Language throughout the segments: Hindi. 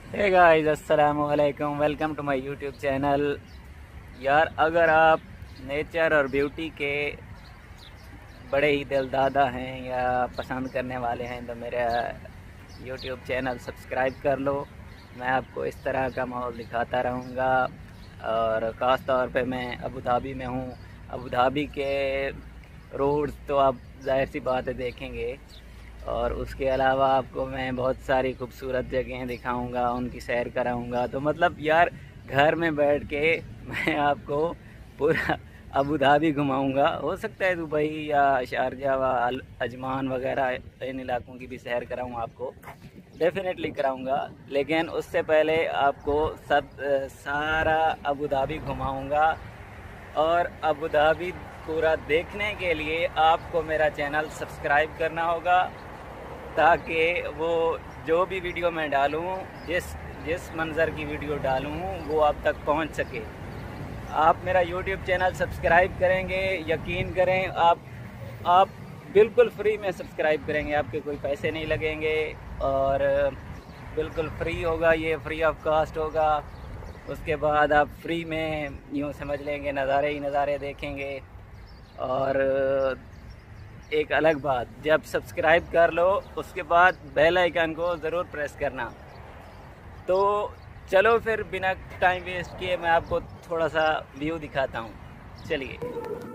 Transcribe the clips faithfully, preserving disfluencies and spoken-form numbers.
हे गाइस, अस्सलाम वालेकुम। Welcome to my YouTube channel. यार, अगर आप नेचर और ब्यूटी के बड़े ही दिलदादा हैं या पसंद करने वाले हैं तो मेरा यूट्यूब चैनल सब्सक्राइब कर लो। मैं आपको इस तरह का माहौल दिखाता रहूँगा। और ख़ास तौर पे मैं अबू धाबी में हूँ। अबू धाबी के रोड्स तो आप जाहिर सी बात है देखेंगे, और उसके अलावा आपको मैं बहुत सारी खूबसूरत जगहें दिखाऊंगा, उनकी सैर कराऊंगा। तो मतलब यार, घर में बैठ के मैं आपको पूरा अबू धाबी घुमाऊंगा। हो सकता है दुबई या शारजा व अजमान वगैरह इन इलाकों की भी सैर कराऊँ, आपको डेफिनेटली कराऊंगा। लेकिन उससे पहले आपको सब सारा अबू धाबी घुमाऊंगा। और अबू धाबी पूरा देखने के लिए आपको मेरा चैनल सब्सक्राइब करना होगा, ताकि वो जो भी वीडियो मैं डालूँ, जिस जिस मंज़र की वीडियो डालूँ वो आप तक पहुंच सके। आप मेरा यूट्यूब चैनल सब्सक्राइब करेंगे, यकीन करें आप आप बिल्कुल फ्री में सब्सक्राइब करेंगे, आपके कोई पैसे नहीं लगेंगे और बिल्कुल फ्री होगा, ये फ्री ऑफ कॉस्ट होगा। उसके बाद आप फ्री में यूँ समझ लेंगे नज़ारे ही नज़ारे देखेंगे। और एक अलग बात, जब सब्सक्राइब कर लो उसके बाद बेल आइकन को ज़रूर प्रेस करना। तो चलो फिर बिना टाइम वेस्ट किए मैं आपको थोड़ा सा व्यू दिखाता हूँ। चलिए।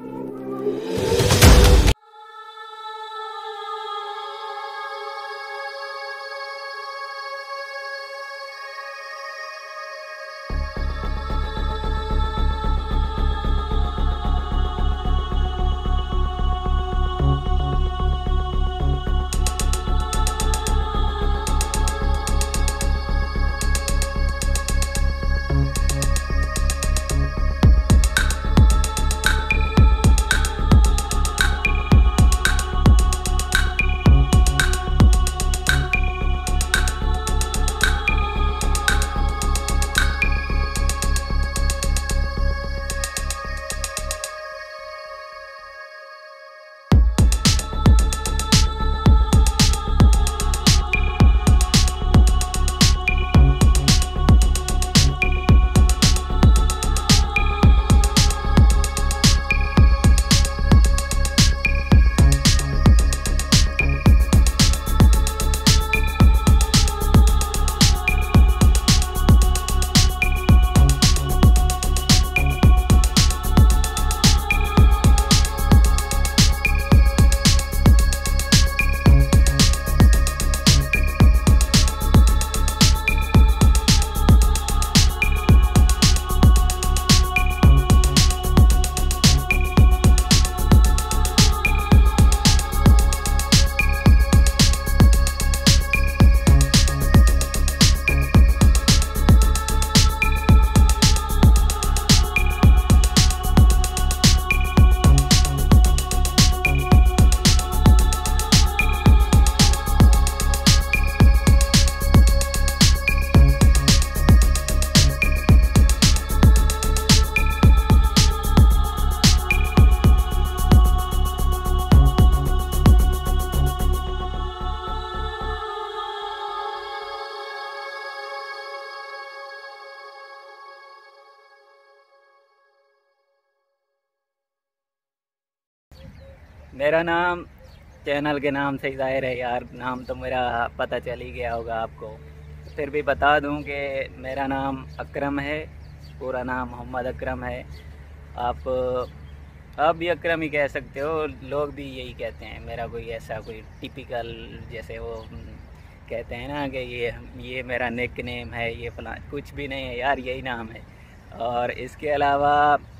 मेरा नाम चैनल के नाम से ही ज़ाहिर है यार, नाम तो मेरा पता चल ही गया होगा आपको। फिर भी बता दूं कि मेरा नाम अकरम है, पूरा नाम मोहम्मद अकरम है। आप आप भी अकरम ही कह सकते हो, लोग भी यही कहते हैं। मेरा कोई ऐसा कोई टिपिकल, जैसे वो कहते हैं ना कि ये ये मेरा निक नेम है, ये फला, कुछ भी नहीं है यार, यही नाम है। और इसके अलावा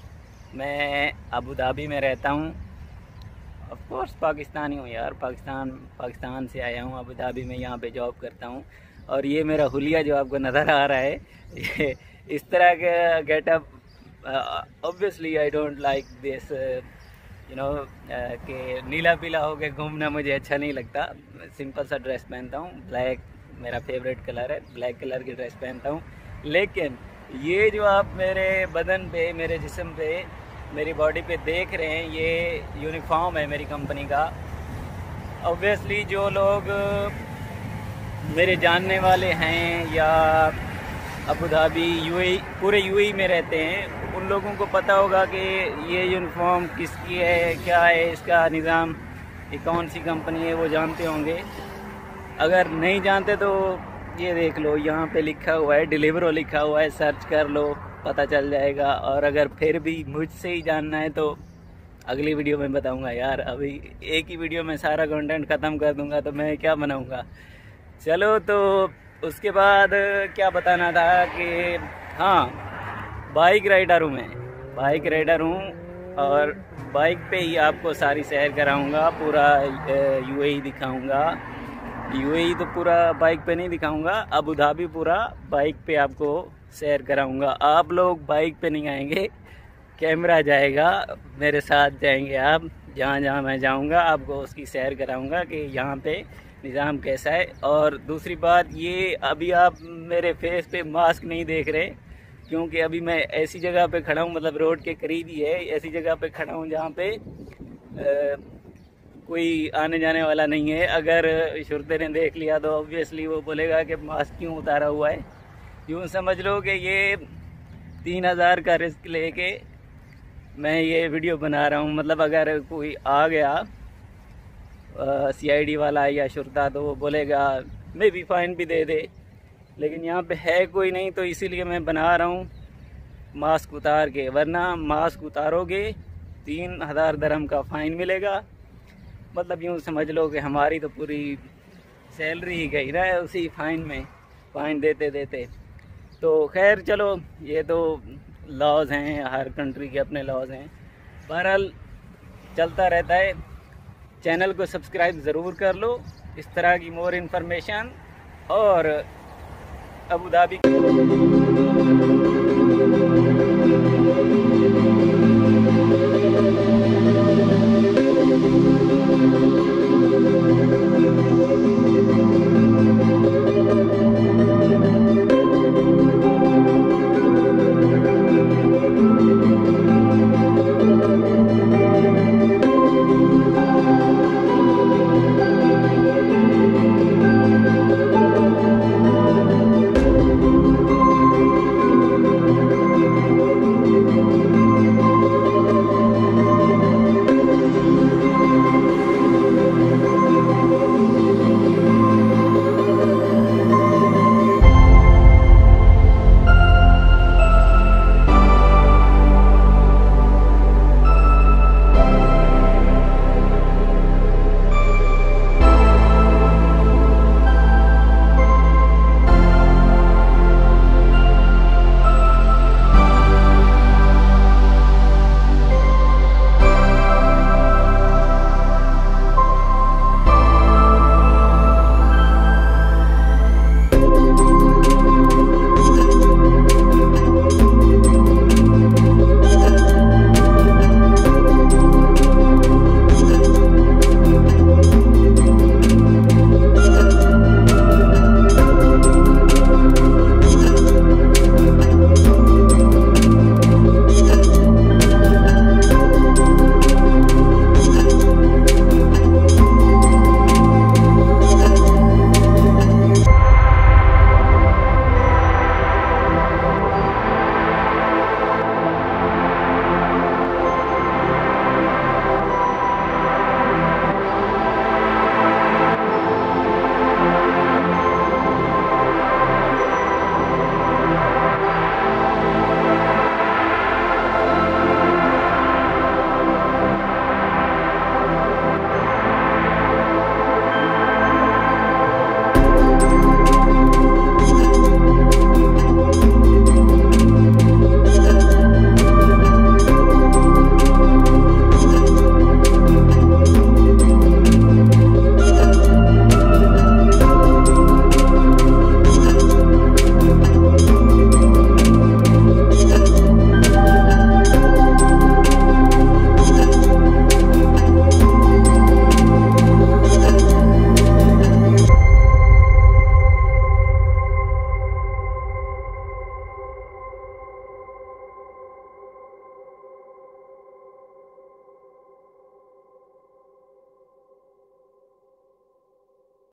मैं अबू धाबी में रहता हूँ। ऑफ कोर्स पाकिस्तानी हूँ यार, पाकिस्तान पाकिस्तान से आया हूँ अबू धाबी में, यहाँ पे जॉब करता हूँ। और ये मेरा हुलिया जो आपको नज़र आ रहा है, ये इस तरह का getup, obviously I don't like this you know कि नीला पीला हो के घूमना मुझे अच्छा नहीं लगता। सिंपल सा ड्रेस पहनता हूँ, ब्लैक मेरा फेवरेट कलर है, ब्लैक कलर की ड्रेस पहनता हूँ। लेकिन ये जो आप मेरे बदन पे, मेरे जिस्म पे, मेरी बॉडी पे देख रहे हैं, ये यूनिफॉर्म है मेरी कंपनी का। ऑब्वियसली जो लोग मेरे जानने वाले हैं या अबू धाबी यूएई, पूरे यूएई में रहते हैं, उन लोगों को पता होगा कि ये यूनिफॉर्म किसकी है, क्या है इसका निज़ाम, ये कौन सी कंपनी है, वो जानते होंगे। अगर नहीं जानते तो ये देख लो, यहाँ पे लिखा हुआ है डिलीवरो लिखा हुआ है, सर्च कर लो पता चल जाएगा। और अगर फिर भी मुझसे ही जानना है तो अगली वीडियो में बताऊंगा। यार अभी एक ही वीडियो में सारा कंटेंट ख़त्म कर दूंगा तो मैं क्या बनाऊंगा। चलो, तो उसके बाद क्या बताना था कि हाँ, बाइक राइडर हूँ मैं, बाइक राइडर हूँ और बाइक पे ही आपको सारी सैर कराऊंगा, पूरा यूएई दिखाऊंगा। यूएई तो पूरा बाइक पे नहीं दिखाऊंगा, अबू धाबी पूरा बाइक पे आपको सैर कराऊंगा। आप लोग बाइक पे नहीं आएंगे, कैमरा जाएगा, मेरे साथ जाएंगे आप, जहाँ जहाँ मैं जाऊंगा आपको उसकी सैर कराऊंगा कि यहाँ पे निज़ाम कैसा है। और दूसरी बात ये, अभी आप मेरे फेस पे मास्क नहीं देख रहे क्योंकि अभी मैं ऐसी जगह पे खड़ा हूँ, मतलब रोड के करीब ही है, ऐसी जगह पे खड़ा हूँ जहाँ पे आ, कोई आने जाने वाला नहीं है। अगर शुरते ने देख लिया तो ऑब्वियसली वो बोलेगा कि मास्क क्यों उतारा हुआ है। यूँ समझ लो कि ये तीन हज़ार का रिस्क लेके मैं ये वीडियो बना रहा हूँ। मतलब अगर कोई आ गया सीआईडी वाला या शुरता तो वो बोलेगा, मैं भी फ़ाइन भी दे दे, लेकिन यहाँ पे है कोई नहीं, तो इसीलिए मैं बना रहा हूँ मास्क उतार के। वरना मास्क उतारोगे तीन हज़ार दरम का फ़ाइन मिलेगा। मतलब यूँ समझ लो कि हमारी तो पूरी सैलरी ही गई ना उसी फ़ाइन में, फ़ाइन देते देते। तो खैर चलो, ये तो लॉज हैं, हर कंट्री के अपने लॉज हैं, बहरहाल चलता रहता है। चैनल को सब्सक्राइब ज़रूर कर लो इस तरह की मोर इन्फॉर्मेशन। और अबू धाबी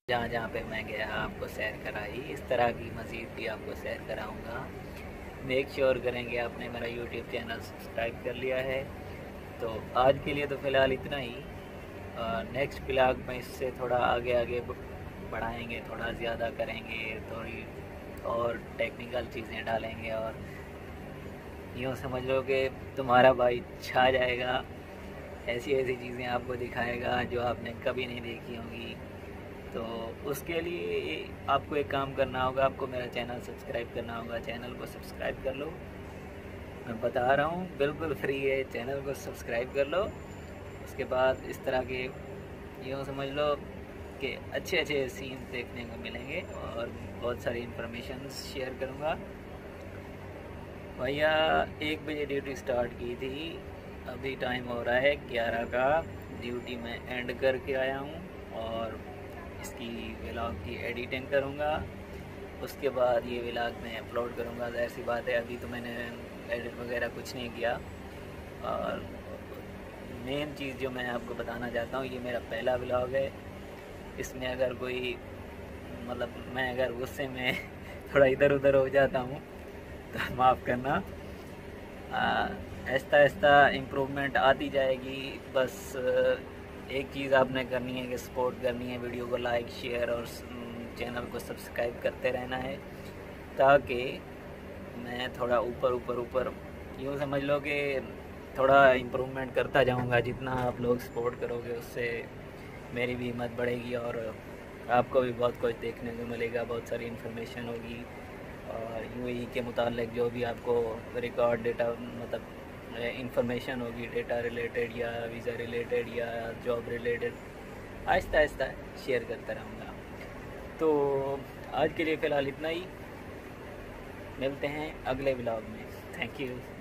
जहाँ जहाँ पे मैं गया आपको सैर कराई, इस तरह की मज़ीद भी आपको सैर कराऊँगा। मेक श्योर करेंगे आपने मेरा यूट्यूब चैनल सब्सक्राइब कर लिया है। तो आज के लिए तो फ़िलहाल इतना ही। नेक्स्ट ब्लॉग में इससे थोड़ा आगे आगे बढ़ाएंगे, थोड़ा ज़्यादा करेंगे, थोड़ी और टेक्निकल चीज़ें डालेंगे और यूँ समझ लो कि तुम्हारा भाई छा जाएगा। ऐसी ऐसी चीज़ें आपको दिखाएगा जो आपने कभी नहीं देखी होंगी। तो उसके लिए आपको एक काम करना होगा, आपको मेरा चैनल सब्सक्राइब करना होगा। चैनल को सब्सक्राइब कर लो, मैं बता रहा हूँ बिल्कुल फ्री है। चैनल को सब्सक्राइब कर लो। उसके बाद इस तरह के यूँ समझ लो कि अच्छे अच्छे सीन देखने को मिलेंगे और बहुत सारी इन्फॉर्मेशन शेयर करूँगा। भैया एक बजे ड्यूटी स्टार्ट की थी, अभी टाइम हो रहा है ग्यारह का। ड्यूटी में एंड करके आया हूँ और इसकी व्लॉग की एडिटिंग करूँगा। उसके बाद ये व्लॉग मैं अपलोड करूँगा। ज़ाहिर सी बात है अभी तो मैंने एडिट वगैरह कुछ नहीं किया। और मेन चीज़ जो मैं आपको बताना चाहता हूँ, ये मेरा पहला व्लॉग है। इसमें अगर कोई मतलब मैं अगर गुस्से में थोड़ा इधर उधर हो जाता हूँ तो माफ़ करना। आहिस्ता आहिस्ता इम्प्रूवमेंट आती जाएगी। बस एक चीज़ आपने करनी है कि सपोर्ट करनी है, वीडियो को लाइक शेयर और चैनल को सब्सक्राइब करते रहना है, ताकि मैं थोड़ा ऊपर ऊपर ऊपर यूँ समझ लो कि थोड़ा इम्प्रूवमेंट करता जाऊंगा। जितना आप लोग सपोर्ट करोगे उससे मेरी भी हिम्मत बढ़ेगी और आपको भी बहुत कुछ देखने को मिलेगा, बहुत सारी इन्फॉर्मेशन होगी। और यूएई के मुतालिक जो भी आपको रिकॉर्ड डेटा मतलब इंफॉर्मेशन होगी, डेटा रिलेटेड या वीज़ा रिलेटेड या जॉब रिलेटेड, आहिस्ता आहिस्ता शेयर करता रहूँगा। तो आज के लिए फ़िलहाल इतना ही, मिलते हैं अगले व्लॉग में। Thank you.